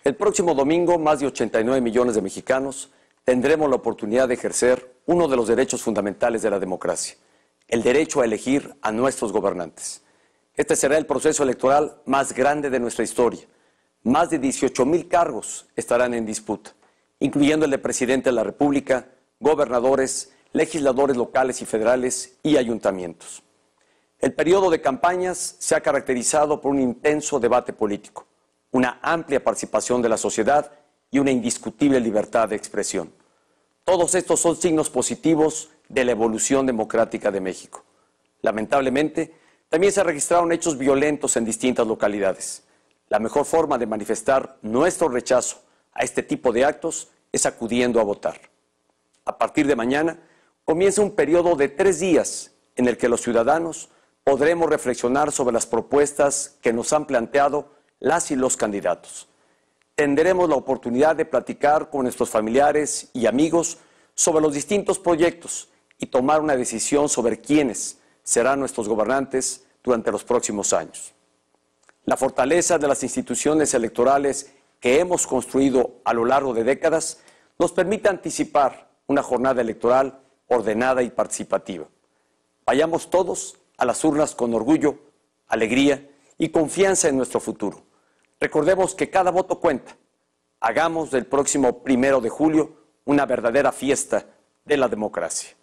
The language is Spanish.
El próximo domingo, más de 89 millones de mexicanos tendremos la oportunidad de ejercer uno de los derechos fundamentales de la democracia, el derecho a elegir a nuestros gobernantes. Este será el proceso electoral más grande de nuestra historia. Más de 18,000 cargos estarán en disputa, incluyendo el de presidente de la República, gobernadores, legisladores locales y federales y ayuntamientos. El periodo de campañas se ha caracterizado por un intenso debate político, una amplia participación de la sociedad y una indiscutible libertad de expresión. Todos estos son signos positivos de la evolución democrática de México. Lamentablemente, también se registraron hechos violentos en distintas localidades. La mejor forma de manifestar nuestro rechazo a este tipo de actos es acudiendo a votar. A partir de mañana, comienza un periodo de 3 días en el que los ciudadanos podremos reflexionar sobre las propuestas que nos han planteado las y los candidatos. Tendremos la oportunidad de platicar con nuestros familiares y amigos sobre los distintos proyectos y tomar una decisión sobre quiénes serán nuestros gobernantes durante los próximos años. La fortaleza de las instituciones electorales que hemos construido a lo largo de décadas nos permite anticipar una jornada electoral ordenada y participativa. Vayamos todos a las urnas con orgullo, alegría y confianza en nuestro futuro. Recordemos que cada voto cuenta. Hagamos del próximo 1 de julio una verdadera fiesta de la democracia.